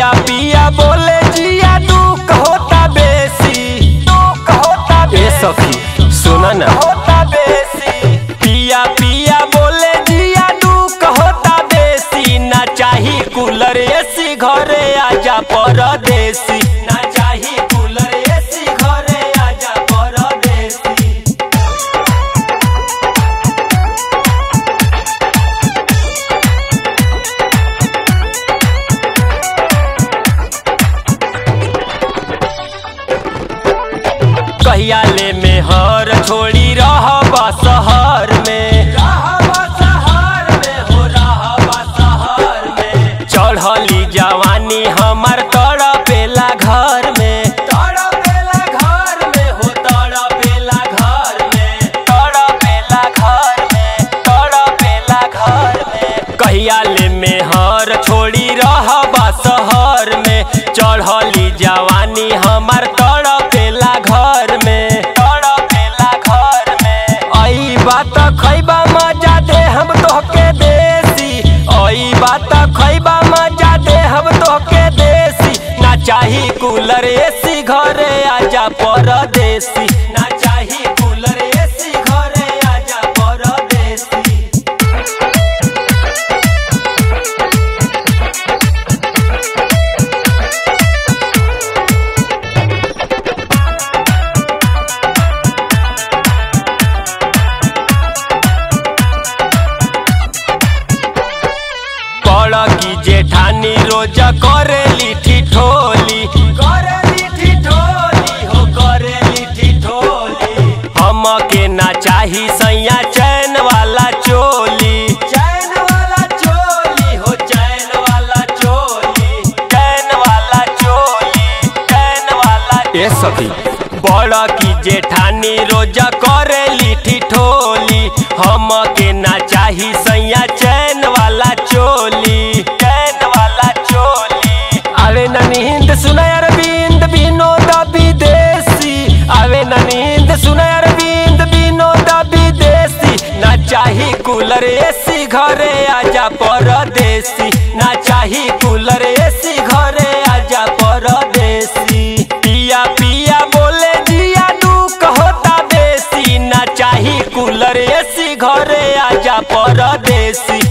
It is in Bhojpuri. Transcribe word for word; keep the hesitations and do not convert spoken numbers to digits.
पिया पिया बोले जिया दुख होता बेसी, दुख होता बेसी सखी सुना ना होता बेसी। पिया पिया बोले जिया दुख होता बेसी, ना चाही कूलर एसी घरे आजा परदेसी, ना चाही कूलर एसी घरे आजा परदेसी। कहिया ले में हर छोड़ी रहबा शहर में, रहबा शहर में हो रहबा शहर में। चढ़ली जवानी हमार तड़पेला घर में, तड़पेला घर में हो तड़पेला घर में, तड़पेला घर में, तड़पेला घर में। कहिया ले में हर छोड़ी रहबा शहर में, चढ़ली जवानी हमार तड़पेला घर में, तड़पेला घर में। आई बात खैबा मजा दे हम तोहके देसी, आई बात खैबा मजा दे हम तोहके देसी। ना चाही कूलर एसी घरे आजा परदेसी, ना चाही कूलर एसी घरे आजा परदेसी। की जेठानी रोज करेली ठिठोली, करेली ठिठोली हो करेली ठिठोली। हमके ना चाही सैया चैन वाला चोली, चैन वाला चोली हो चैन वाला चोली, चैन वाला चोली, चैन वाला। ए सखी बड़ा की जेठानी रोज करेली ठिठोली, हमके ना चाही सैया चैन वाला चोली, चैन वाला चोली। आवे ना नींद सुना अरविंद विनोद विदेशी, आवे ना नींद सुना अरविंद विनोद विदेशी। ना चाही कूलर एसी घरे आजा परदेसी, ना चाही कूलर एसी घरे आजा परदेसी। पिया पिया बोले जिया दुख होता बेसी, ना चाही कूलर एसी घरे आजा परदेसी।